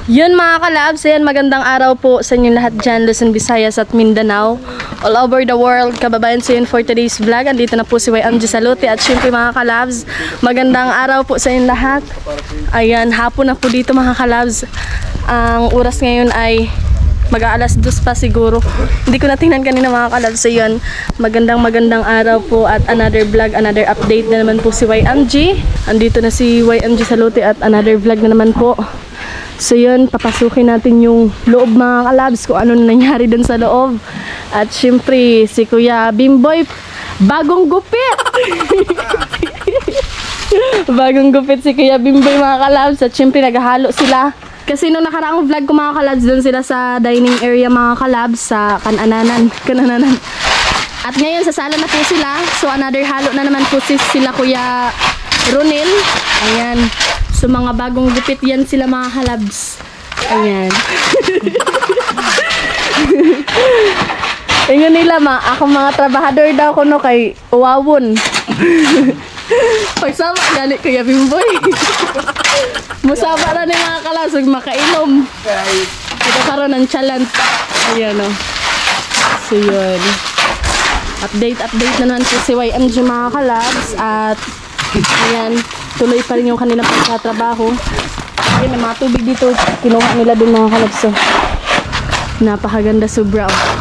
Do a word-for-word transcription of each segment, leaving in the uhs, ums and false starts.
Yun mga kalabs, ayan, magandang araw po sa inyo lahat dyan, Luzon, Visayas at Mindanao. All over the world, kababayan, so yun for today's vlog. Andito na po si Y M G Salute at syempre mga kalabs, magandang araw po sa inyo lahat. Ayan, hapon na po dito mga kalabs. Ang oras ngayon ay mag-aalas dos pa siguro. Hindi ko na tingnan kanina mga kalabs. So yun, magandang magandang araw po at another vlog, another update na naman po si Y M G. Andito na si Y M G Salute at another vlog na naman po. So yun, papasukin natin yung loob mga kalabs, kung ano nangyari dun sa loob. At syempre, si Kuya Bimboy, bagong gupit! Bagong gupit si Kuya Bimboy mga kalabs. At syempre, naghahalo sila. Kasi nung nakaraang vlog ko mga kalabs, dun sila sa dining area mga kalabs, sa kanananan. kanananan. At ngayon, sa sala na po sila. So another halo na naman po si sila Kuya Ronel. Ayan. So mga bagong gupit yan sila mga kalabs. Ayan. Ingon nila ma, ako mga trabahador daw ko no kay uwawon. Pagsama gali Kuya Bimboy. Musaba na ni mga kalabs ug makainom. Ito karon ng challenge. Ayan o. So yun. Update update na naman po si Y M G mga kalabs. At ayan, tuloy pa rin yung kanilang pagtatrabaho. Ayun, may mga tubig dito. Kinuha nila dun mga kalabs. So, napakaganda sobra.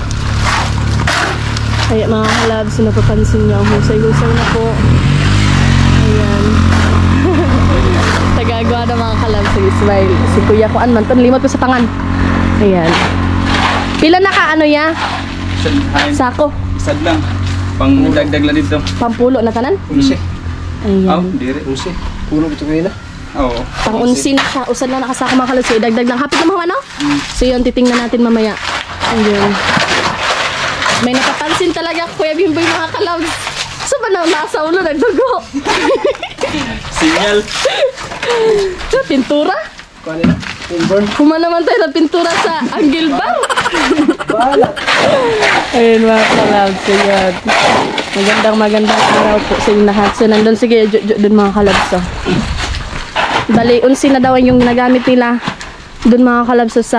Kaya mga kalabs, napapansin nyo. Husay-husay na po. Ayan. Tagagawa na mga kalabs. Sige, smile. Si Kuya Kuan man. Limot ko sa tangan. Ayan. Pila na ka ano ya? Sako. Isad lang. Pang dagdag lang dito. Pampulo na tanan? Unsi. Ayan. Oh, diri. Unsi. Pulo ito kayo na? Oo. Pang unsi na siya. Usad na nakasaka mga kalabs. So, idagdag lang. Hapit na mga ano? Mm. So yun, titingnan natin mamaya. Ayan. May napapansin talaga Kuya Bimboy mga kalabs. So ba na nasa ulo nagdugo? Signal. Sa pintura? Kuha nila? Inborn? Kuma naman tayo ng pintura sa angle bar. Bahala. Ayun mga kalabs. Ayan. Magandang magandang araw po sa inyo lahat. So nandun sige dun mga kalabs. So. Bali, unsi na daw yung nagamit nila dun mga kalabs sa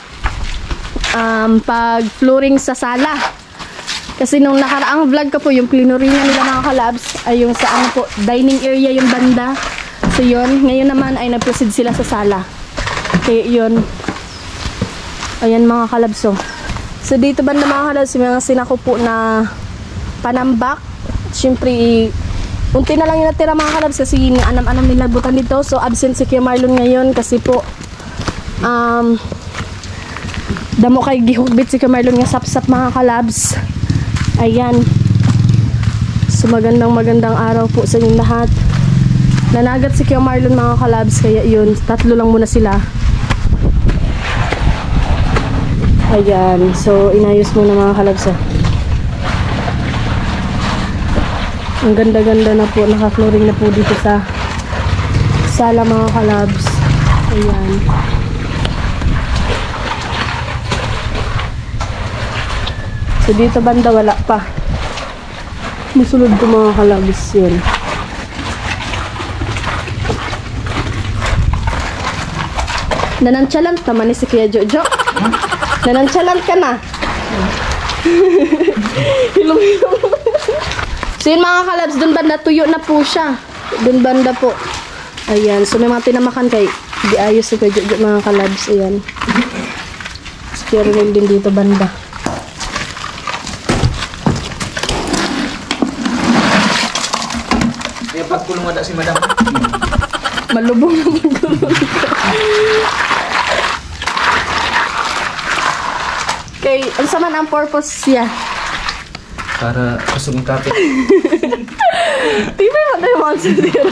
um, pag-flooring sa sala. Kasi nung nakaraang vlog ko po, yung plinurina nila mga kalabs ay yung sa ano po, dining area yung banda. So yun, ngayon naman ay nag-proceed sila sa sala. Kaya yun. Ayan mga kalabs. So, so dito banda mga kalabs, yung mga sinako po na panambak. Siyempre, unti na lang yung natira mga kalabs kasi anam-anam nila butan dito. So absent si Kuya Marlon ngayon kasi po um, damo kay gihugbit si Kuya Marlon nga sap-sap mga kalabs. Ayan. So magandang magandang araw po sa inyong lahat. Nanagat si Kuya Marlon mga kalabs, kaya yun, tatlo lang muna sila. Ayan. So inayos muna mga kalabs. Ah. Ang ganda-ganda na po, naka-flooring na po dito sa sala mga kalabs. Ayan. So dito banda wala pa. Musulod ko mga kalabs yun. Nananchalant naman ni si Kuya Jojo. Nananchalant ka na. Hilong-hilong. So yun mga kalabs, dun banda tuyo na po siya. Dun banda po. Ayan. So may mga tinamakan kay di ayos si Kuya Jojo mga kalabs. Ayan. Secure rin din dito banda. Pagkulong ada si madam. Malubong na magkulong. Kay, ano man ang purpose siya? Para kusog ng kapit. Di ba yung tayo mga sundiro?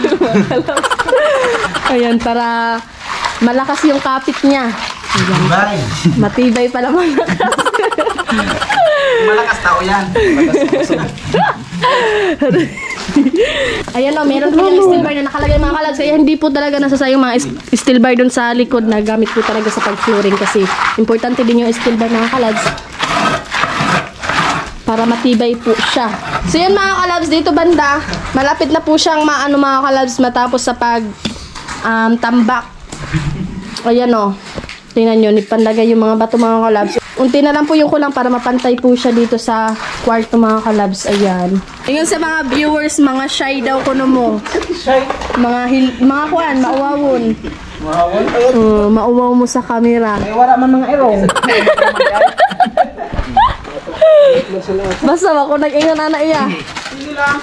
Ayan, para malakas yung kapit niya. Ayan. Matibay pala malakas. Malakas tao yan. Malakas Ayan o, meron po yung steel bar na nakalagay mga kalabs. Kaya hindi po talaga nasasayang mga steel bar dun sa likod na gamit po talaga sa pag-flooring. Kasi importante din yung steel bar mga kalabs para matibay po siya. So yun mga kalabs, dito banda malapit na po siyang maano mga kalabs matapos sa pag um, tambak. Ayan o. Tingnan nyo, nipandagay yung mga bato mga kalabs. Unti na lang po yung kulang para mapantay po siya dito sa kwarto mga kalabs. Ayan. Tingnan sa mga viewers, mga shy daw kuno mo. Shy. Mga hil mga kuan, maawawon. Mahawal. Uh, mauwaw mo sa camera. Ay, wala man mga erong. Basta ako nag-ingon ana iya. Sige lang.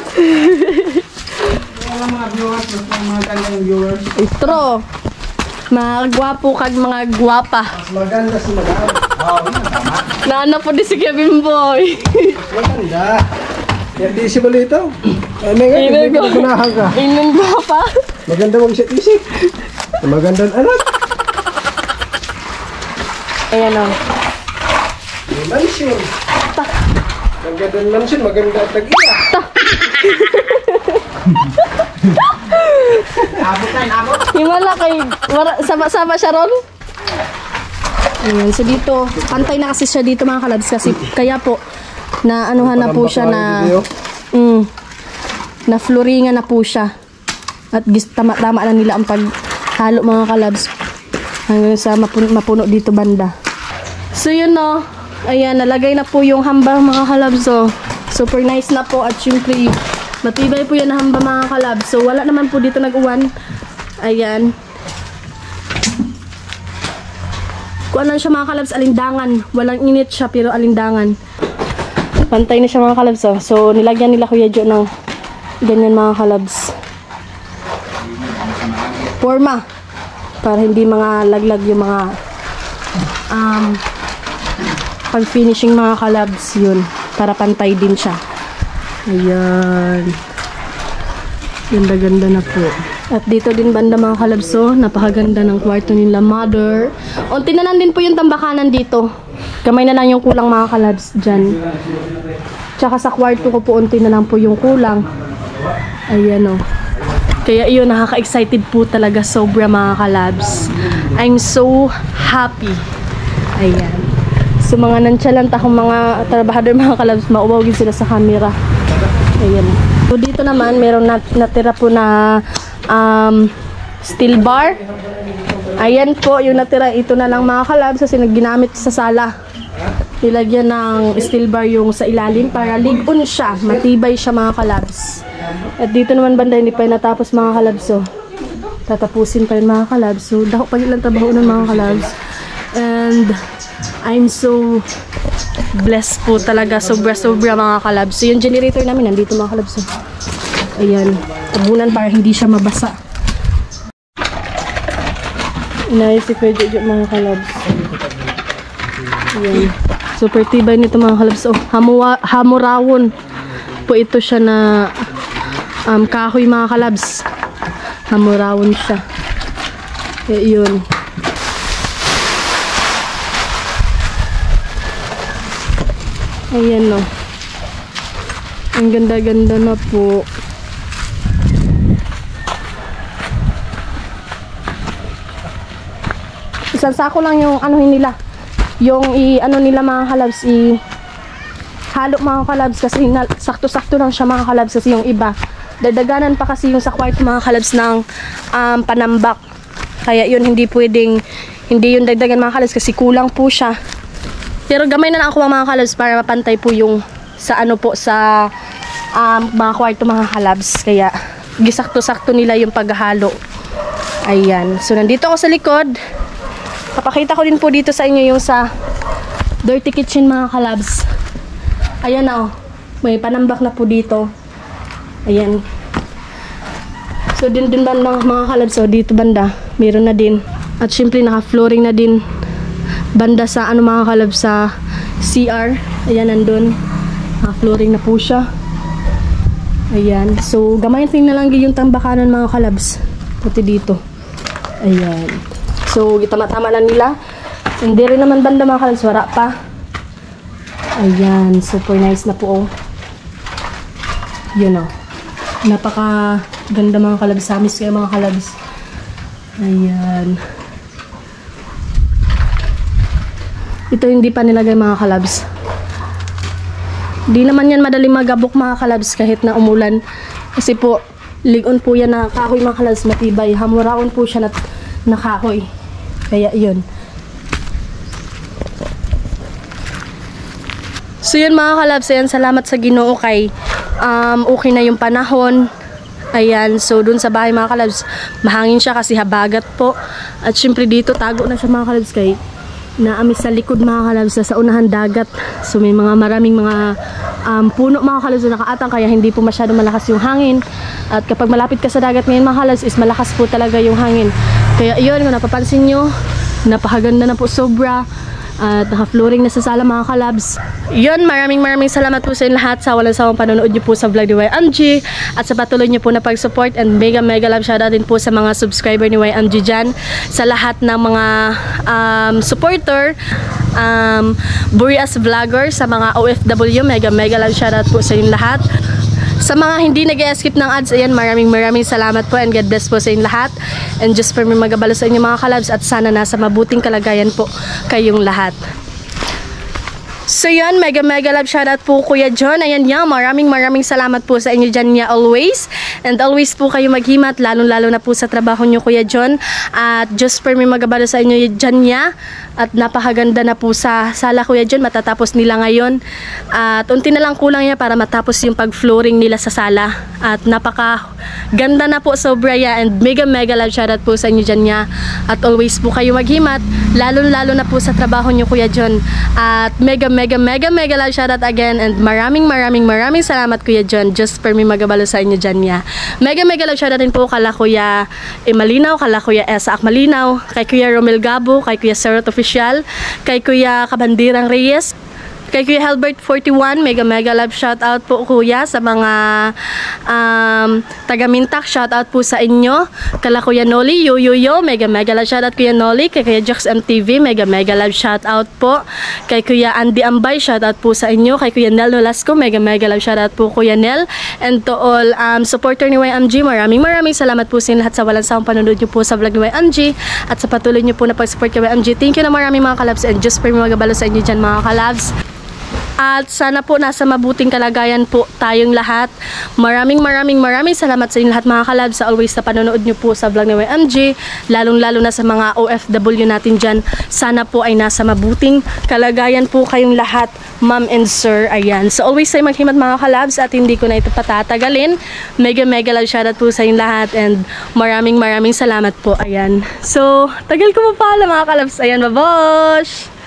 Mga mga viewers, mga kanyang viewers. Istro. Mga gwapo kag mga gwapa. Mas maganda si Madam. Oo, yun, tama. Naano po di si Kevin Boy. Maganda. Yan di si Balito. Ano nga, hindi ka gunahan ka. Ilang gwapa. Maganda mag-isip-isip. Magandang anak. Ayan o. May mansion. Ta. Magandang mansion, maganda at tag-iya. Ta. Abot na, inabot. Himala kay wara- sama-sama siya ron. Ayan, so dito, pantay na kasi siya dito mga kalabs kasi kaya po na anuhan na po siya na mm, na floringan na po siya. At gis, tama, tama na nila ang paghalo mga kalabs hanggang sa mapuno, mapuno dito banda. So yun no, ayan, nalagay na po yung hamba mga kalabs. So, super nice na po at syempre matibay po yan na hamba mga kalabs. So wala naman po dito nag-uwan. Ayan. Kung ano siya mga kalabs, alindangan. Walang init siya pero alindangan. Pantay na siya mga kalabs. Oh. So nilagyan nila Kuya Jo ng ganyan mga kalabs. Forma. Para hindi mga laglag yung mga um, pag finishing mga kalabs yun. Para pantay din siya. Ayan. Ganda-ganda na po. At dito din banda mga kalabso, napakaganda ng kwarto nila mother. Unti na lang din po yung tambakanan dito. Kamay na lang yung kulang mga kalabs dyan. Tsaka sa kwarto ko po, unti na lang po yung kulang. Ayan o. Kaya yun, nakaka-excited po talaga sobra mga kalabs. I'm so happy. Ayan. So mga nonchalant akong mga trabahador mga kalabs, mauwagin sila sa camera. Ayan. So dito naman, meron nat natira po na um, steel bar. Ayan po, yung natira, ito na lang mga kalabs kasi ginamit sa sala. Nilagyan ng steel bar yung sa ilalim para ligon siya, matibay siya mga kalabs. At dito naman banda, hindi pa natapos mga kalabs. So, tatapusin pa rin mga kalabs. So, dako pa nilang trabaho ng mga kalabs. And I'm so blessed po talaga, sobra-sobra mga kalabs. So yung generator namin nandito mga kalabs. So, ayan, tabunan para hindi siya mabasa. Inayos si Kuya Jojo mga kalabs. Ayan, super tibay nito mga kalabs. Oh, hamuwa, hamurawon po ito siya na um, kahoy mga kalabs. Hamurawon siya. Kaya yun. Ayan no. Ang ganda-ganda na po. Isang sako lang yung ano nila. Yung i ano nila mga kalabs i halo mga kalabs kasi sakto-sakto lang siya mga kalabs kasi yung iba dadaganan pa kasi yung sa kwarto mga kalabs ng um, panambak. Kaya yun hindi pwedeng hindi yung dagdagan mga kalabs kasi kulang po siya. Pero gamay na lang ako mga kalabs para mapantay po yung sa ano po sa um, mga kwarto mga kalabs. Kaya gisakto-sakto nila yung paghalo. Ayan. So nandito ako sa likod. Papakita ko din po dito sa inyo yung sa dirty kitchen mga kalabs. Ayan na oh. May panambak na po dito. Ayan. So din din banda mga kalabs. So dito banda meron na din. At syempre naka-flooring na din banda sa ano mga kalabs sa C R. Ayan nandun. Naka-flooring na po siya. Ayan. So gamitin na lang yung tambakanan mga kalabs. Pati dito. Ayan. So tama-tama lang nila. Hindi rin naman banda mga kalabs. Wala pa. Ayan. Super nice na po oh. Yun oh. Napaka ganda mga kalabs. Samis kayo mga kalabs. Ayan. Ito hindi pa nilagay mga kalabs. Di naman yan madaling magabok mga kalabs kahit na umulan. Kasi po, ligon po yan na kahoy mga kalabs matibay. Hamuraon po siya na, na kahoy. Kaya yun. So yun mga kalabs, ayan, salamat sa Ginoo kay um, okay na yung panahon. Ayan, so dun sa bahay mga kalabs, mahangin siya kasi habagat po. At syempre dito, tago na siya mga kalabs kay naami sa likod mga kalabs sa unahan dagat. So may mga maraming mga um, puno mga kalabs na nakaatang kaya hindi po masyado malakas yung hangin. At kapag malapit ka sa dagat ngayon mga kalabs is malakas po talaga yung hangin. Kaya yun, kung napapansin nyo, napakaganda na po sobra. At naka-flooring na sa sala mga kalabs. Yun, maraming maraming salamat po sa inyo lahat sa walang sawang panonood nyo po sa vlog ni Y M G at sa patuloy nyo po na pag-support, and mega mega love shoutout din po sa mga subscriber ni Y M G dyan, sa lahat ng mga um, supporter, um, Burias Vlogger, sa mga O F W, mega mega love shoutout po sa inyo lahat. Sa mga hindi nag-skip ng ads, ayan, maraming maraming salamat po, and God bless po sa inyo lahat. And just for me magabalo sa inyo mga kalabs, at sana nasa mabuting kalagayan po kayong lahat. So yun, mega mega love shoutout po Kuya John. Ayan niya, maraming maraming salamat po sa inyo dyan niya always. And always po kayo maghimat, lalong lalo na po sa trabaho niyo Kuya John. At just for me magabalo sa inyo dyan niya. At napakaganda na po sa sala Kuya John, matatapos nila ngayon. At unti na lang kulang niya para matapos yung pag-flooring nila sa sala. At napaka ganda na po sobra ya, and mega mega love shoutout po sa inyo dyan niya. At always po kayo maghimat, lalong lalo na po sa trabaho niyo Kuya John. At mega mega mega mega love shoutout again, and maraming maraming maraming salamat Kuya John, just for me magabalo sa inyo dyan niya. Mega mega love shoutout din po kala Kuya Emalinaw, kala Kuya Esa Akmalinaw, kay Kuya Romel Gabo, kay Kuya Serot Official, kay Kuya Kabandirang Reyes, kay Kuya Helbert forty-one, mega mega love shoutout po Kuya, sa mga um, taga-Mintak, shoutout po sa inyo. Kala Kuya Noli, yo yo yo, mega mega love shoutout Kuya Noli. Kay Kuya Jax M T V, mega mega love shoutout po. Kay Kuya Andy Ambay, shoutout po sa inyo. Kay Kuya Nel Nolasco, mega mega love shoutout po Kuya Nel. And to all um, supporter ni Y M G, maraming maraming salamat po sa inyo lahat sa walang sawang panonood nyo po sa vlog ni Y M G, at sa patuloy nyo po na pag-support kay Y M G. Thank you na maraming mga kalabs, and just for me magabalo sa inyo dyan mga kalabs. At sana po nasa mabuting kalagayan po tayong lahat. Maraming maraming maraming salamat sa inyo lahat mga kalabs, sa always na panonood nyo po sa vlog ni Y M G, lalong lalo na sa mga O F W natin dyan. Sana po ay nasa mabuting kalagayan po kayong lahat, ma'am and sir. Ayan, so always ay maghimat mga kalabs, at hindi ko na ito patatagalin. Mega mega love shoutout po sa inyo lahat, and maraming maraming salamat po. Ayan, so tagal ko pa pala mga kalabs. Ayan, babosh!